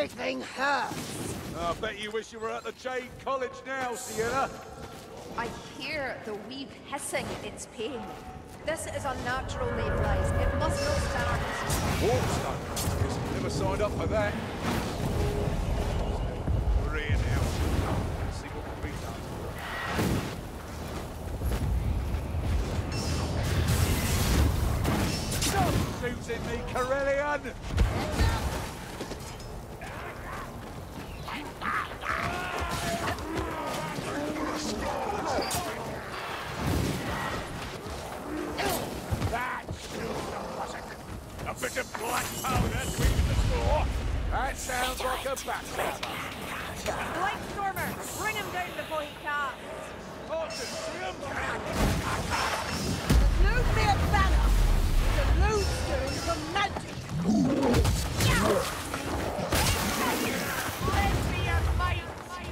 Everything hurts. I bet you wish you were at the Jade College now, Sienna. I hear the weave hissing its pain. This is unnatural, Mayflies. It must not stand. Warpstone. Guess I never signed up for that. We're here now. Let's see what can be done. Stop shooting me, Corellian! A bit of black powder sweeps the floor. That sounds like a backstabber. Blightstormer, bring him down before he casts. Oh, to see him! Loot me a banner. The lodestone from magic. Lend me your might.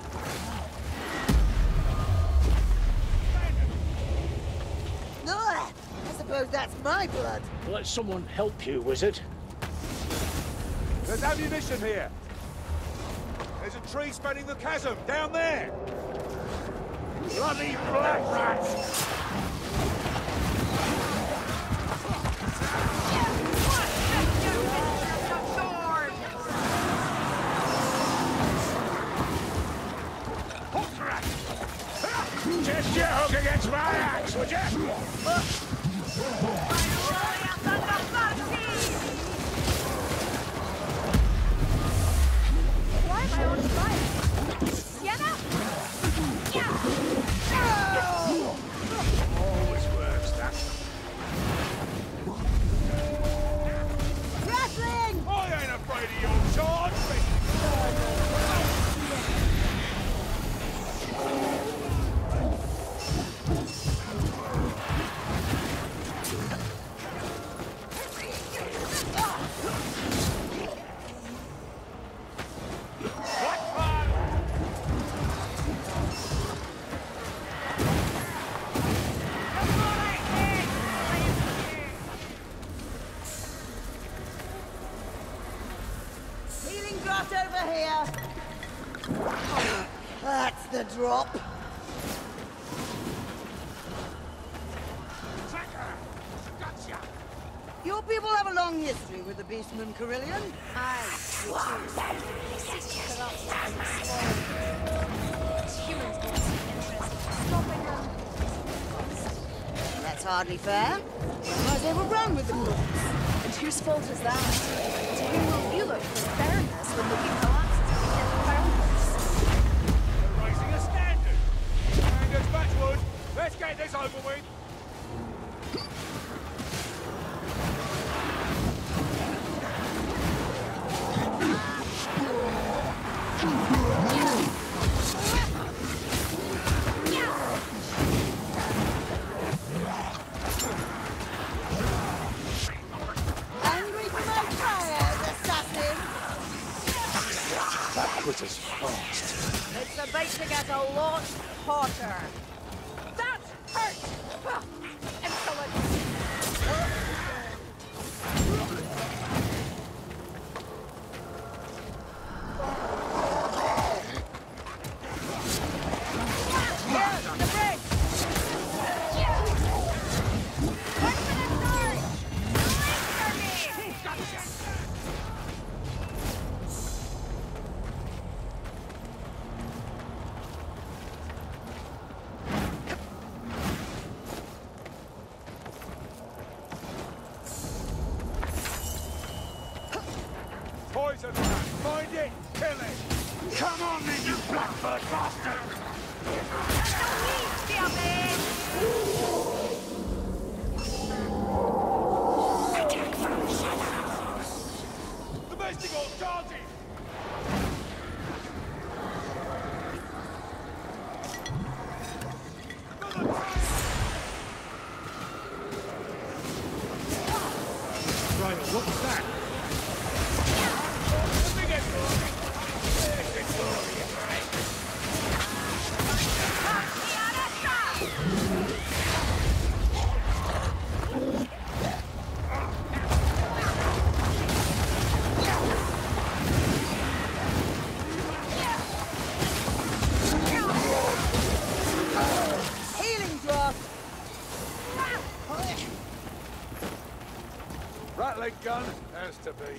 Ugh, I suppose that's my blood. Let someone help you, wizard. There's ammunition here. There's a tree spanning the chasm down there. Bloody black rats! Just your hook against my axe, would you? Why am I on fire? Sienna? Always works, that. Wrestling! I ain't afraid of your charge, Healing draught over here. That's the drop. Your people have a long history with the Beastman Carillion. Aye, we do. Corrupt and spoiled. Humans don't seem interested in stopping them. That's hardly fair. Otherwise they will run with the brutes. And whose fault is that? To whom will you look for fairness when the weak collapses and boundless? We're raising a standard. Standards Batchwood. Let's get this over with. Angry for my fires, assassin! That was us fast. It's about to get a lot hotter. That hurt! Insolent! Here's the bridge! What's in the charge? Wait for me! Poison rat. Find it. Kill it. Come on then, you blackbird bastard! Domestic or charging. Right, what was that? Has to be.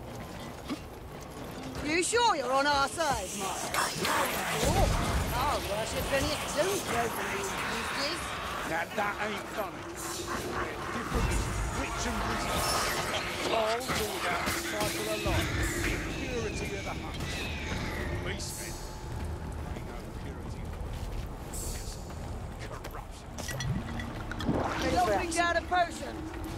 You sure you're on our side, Mark? Our worshiping it too, broken these Now that ain't funny. Different witch and wizard. Tall, all down the cycle of life. Purity of the hunt. Beastmen. Ain't no purity. Just corruption. They're opening down a potion.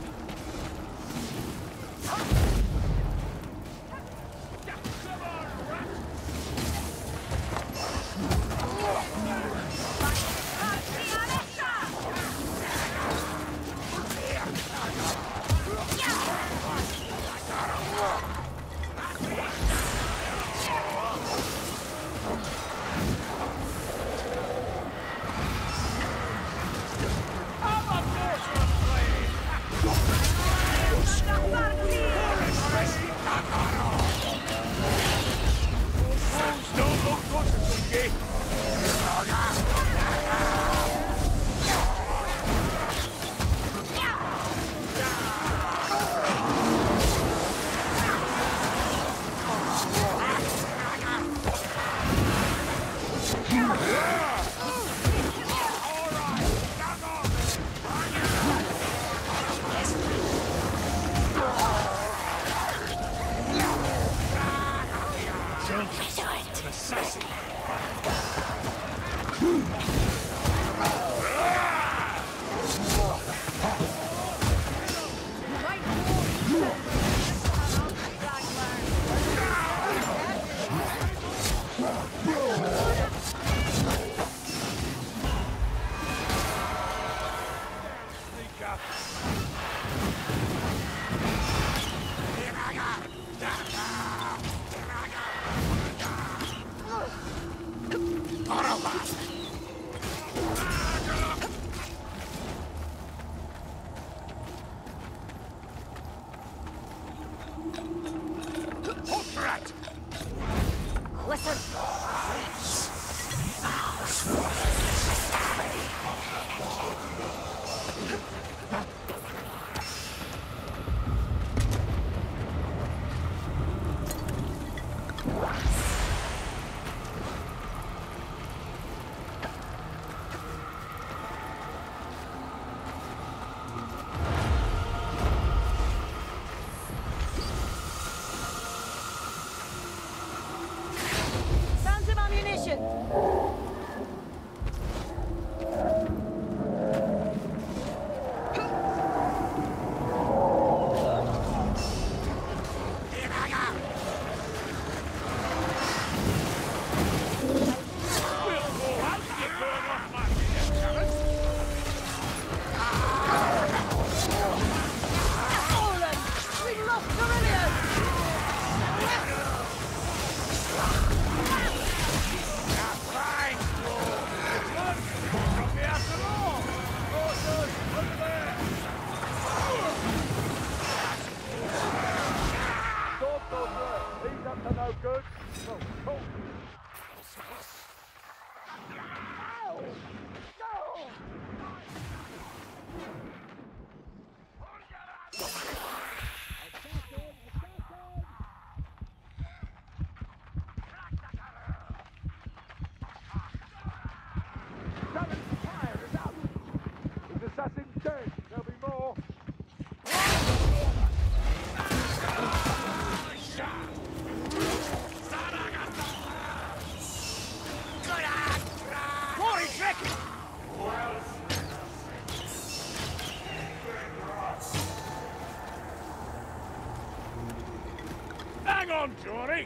Hang on, Johnny!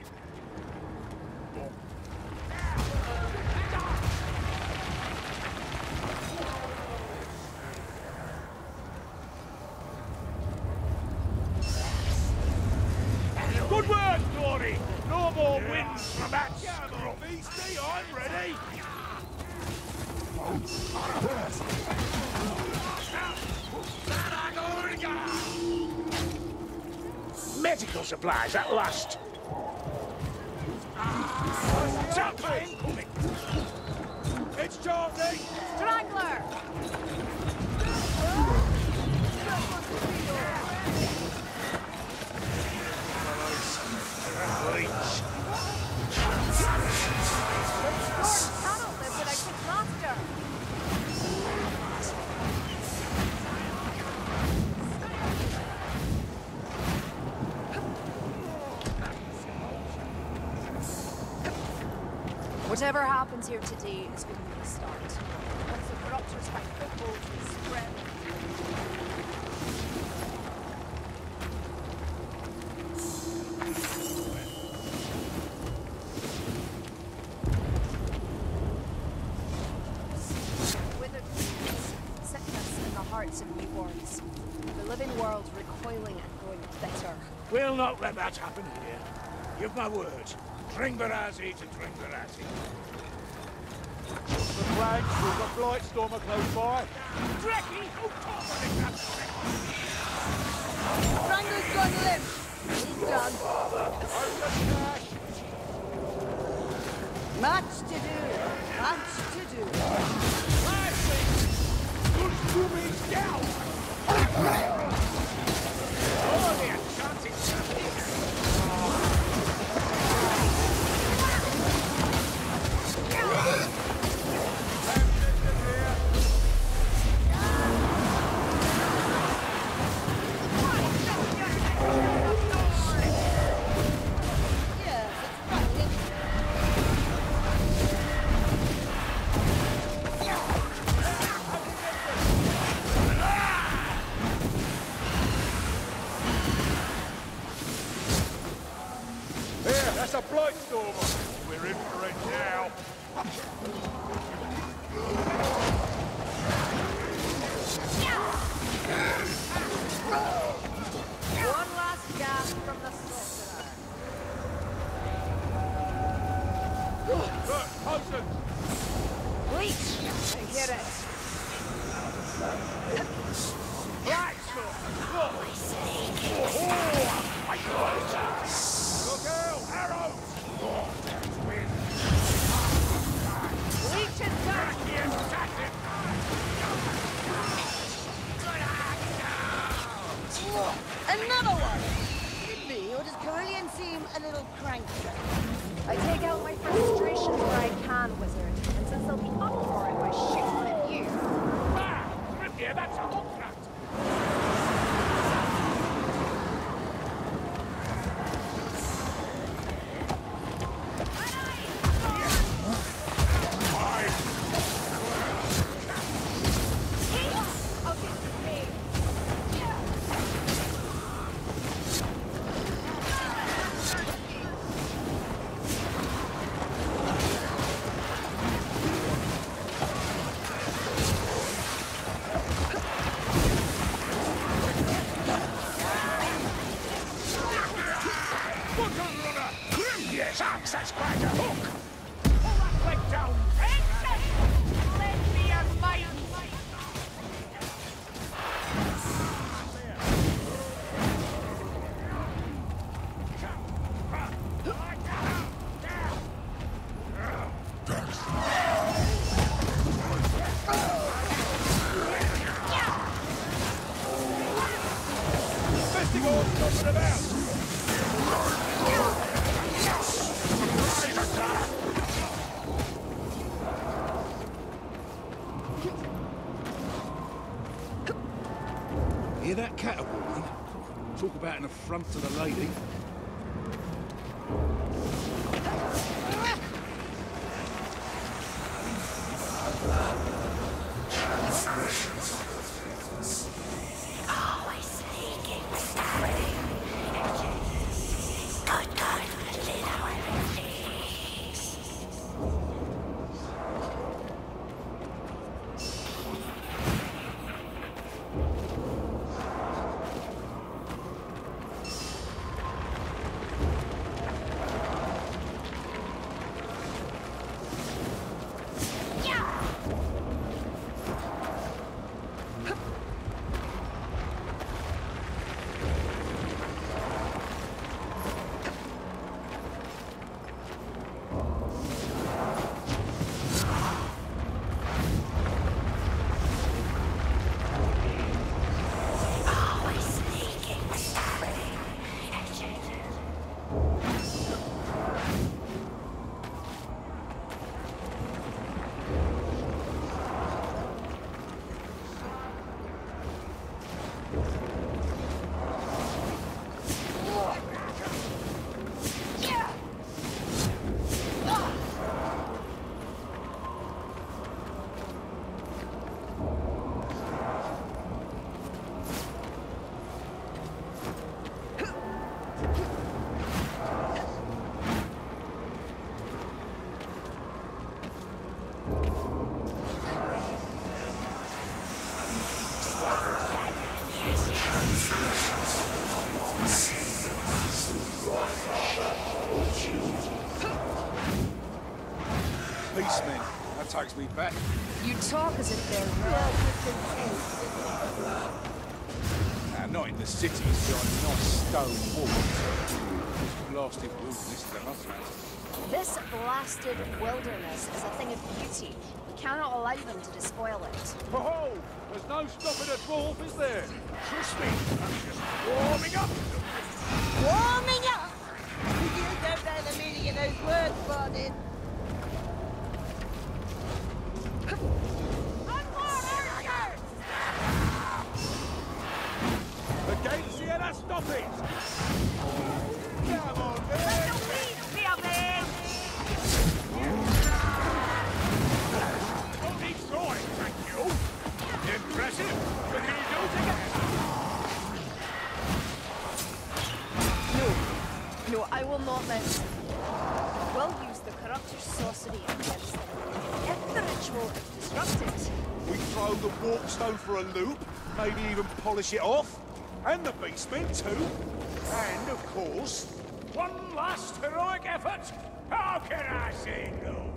Good work, Dory! No more wins from that scrub. Beastie, I'm ready! Medical supplies at last. Jumping! It's Charlie! Strangler! Whatever happens here today is only the start. Once the corruptors find foothold, they spread. Withered trees, sickness in the hearts of newborns. The living world recoiling and growing bitter. We'll not let that happen here. Give my word. Dringbarazzi to Dringbarazzi. The flags, we've got Blightstormer close by. Drecky! Oh, Tom! Rango's gone limp. He's done. Much to do. Much to do. Good moving down! Oh, the enchanting That's a Blightstormer. We're in for it now. One last gasp from the sorcerer. Look, potions! Bleach! I hear it. Look out! Arrows! Bleach is done! Another one! Could be, or does Carillion seem a little cranky? I take out my frustrations where I can, wizard. And since they'll be up for it, I shoot one at you. Ah! Trivia, that's a hook rat! I'll get the pain. Yes, that's quite a hook! Pull that leg down! Lend me your might. Festival's talking about! Hear that caterwauling? Talk about an affront to the lady. takes me back. You talk as if they're real. Now, not in the cities behind nice stone walls. This blasted wilderness is another matter. This blasted wilderness is a thing of beauty. We cannot allow them to despoil it. Oh, there's no stopping a dwarf, is there? Trust me, I'm just warming up. Warming up! You don't know the meaning of those words, Bardin. The gates here, that's stop it! Come on, man! Destroy, thank you. Impressive. But can you do it again? No, I will not miss. We'll use the Corruptor's sorcery against them. If the ritual is disrupted, We throw the Warpstone for a loop, maybe even polish it off. And the Beastmen too. And, of course, One last heroic effort. How can I say no?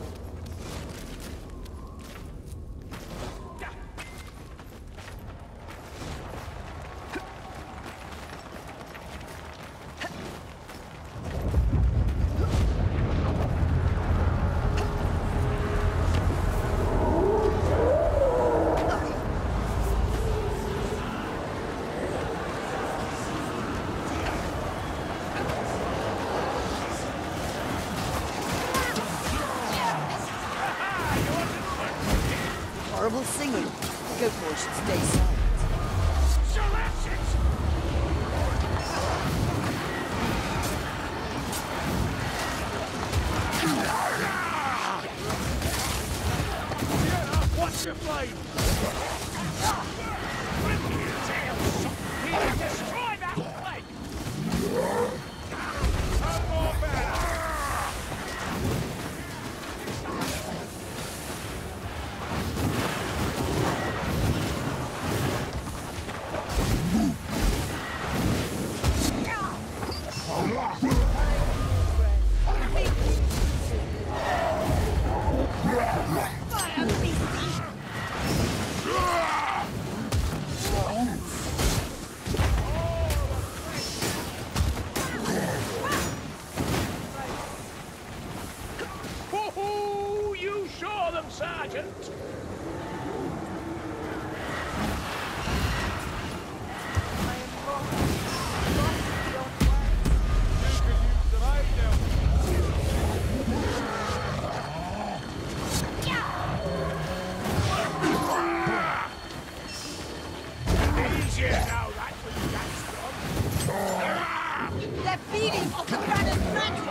Horrible singing. Goatboy should stay silent. So that's it. what's your flame? Destroy that flake! No more battle! Woohoo! You saw them, Sergeant! Easier now that that's gone. They're feeding off the Baron's magic!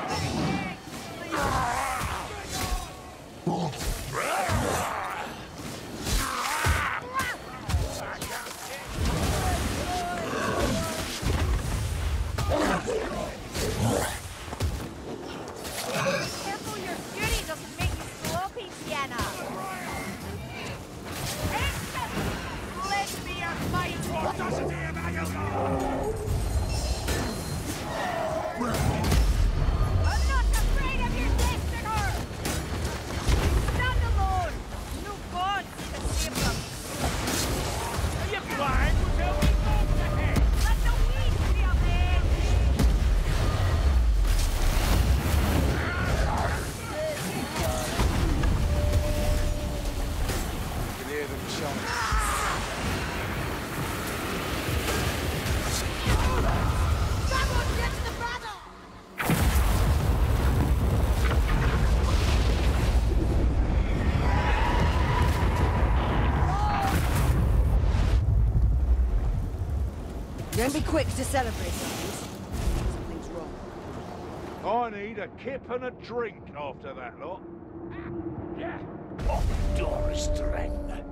careful your beauty doesn't make you sloppy, Sienna. Let me your might. What does it hear about you? I'm not afraid of your destiny. Stand alone. No gods can save them. Are you blind? Tell me not to head. Let the weeds be of them. You can hear them shouting. Someone get to the battle! Don't be quick to celebrate, Something's wrong. I need a kip and a drink after that lot. Yeah. Off Doris Dren.